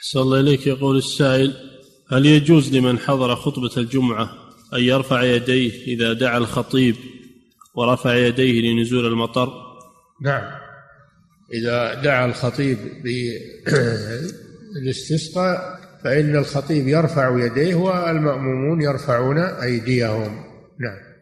أحسن الله إليك. يقول السائل: هل يجوز لمن حضر خطبة الجمعة أن يرفع يديه إذا دعا الخطيب ورفع يديه لنزول المطر؟ نعم، إذا دعا الخطيب بالاستسقاء فإن الخطيب يرفع يديه والمأمومون يرفعون أيديهم. نعم.